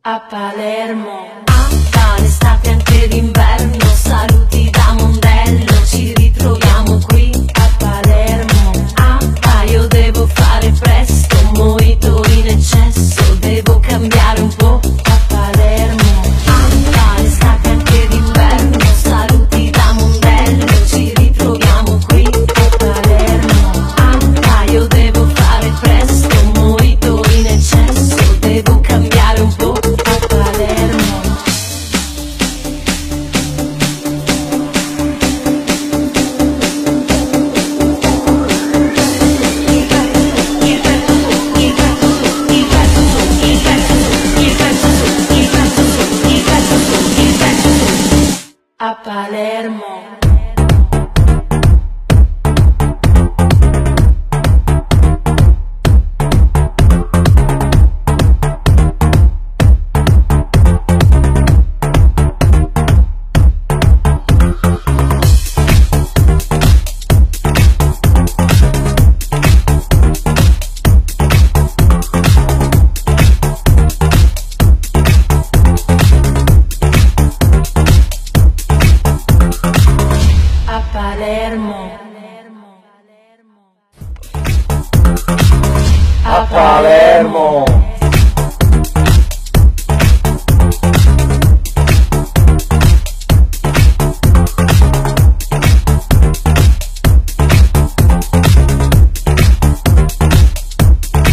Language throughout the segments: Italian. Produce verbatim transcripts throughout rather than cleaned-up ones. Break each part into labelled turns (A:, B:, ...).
A: A Palermo, ah, l'estate anche d'inverno, saluti da Mondello, ci ritroviamo qui a Palermo. Ah, ah, io devo fare presto, mojito in eccesso, devo cambiare un po' a Palermo. Ah, ah, l'estate anche d'inverno, saluti da Mondello, ci ritroviamo qui a Palermo. Ah, ah, io devo fare presto, mojito in eccesso, devo cambiare un po' a Palermo. A Palermo. A Palermo.
B: A Palermo.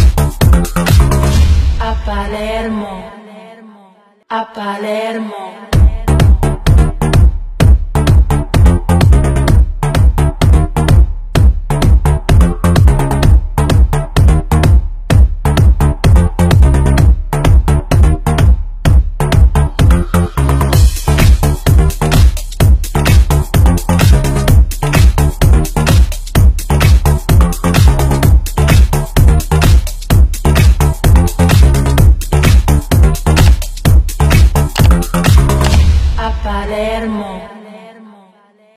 A: A Palermo. A Palermo.